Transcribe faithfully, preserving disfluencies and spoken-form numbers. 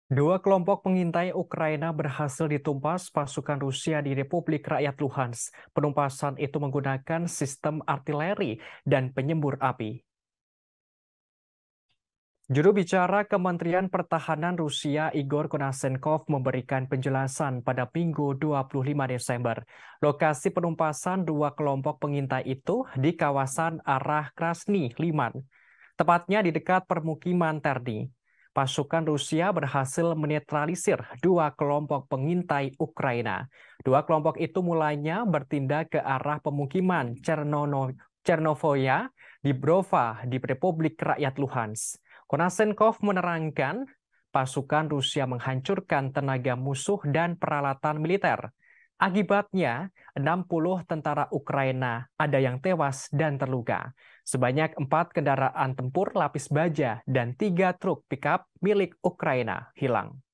Dua kelompok pengintai Ukraina berhasil ditumpas pasukan Rusia di Republik Rakyat Luhansk. Penumpasan itu menggunakan sistem artileri dan penyembur api. Juru bicara Kementerian Pertahanan Rusia Igor Konashenkov memberikan penjelasan pada Minggu dua puluh lima Desember. Lokasi penumpasan dua kelompok pengintai itu di kawasan arah Krasny Liman, tepatnya di dekat permukiman Terni. Pasukan Rusia berhasil menetralisir dua kelompok pengintai Ukraina. Dua kelompok itu mulanya bertindak ke arah pemukiman Chernono, Chernovoya di Brova di Republik Rakyat Luhansk. Konashenkov menerangkan pasukan Rusia menghancurkan tenaga musuh dan peralatan militer. Akibatnya, enam puluh tentara Ukraina ada yang tewas dan terluka. Sebanyak empat kendaraan tempur lapis baja dan tiga truk pickup milik Ukraina hilang.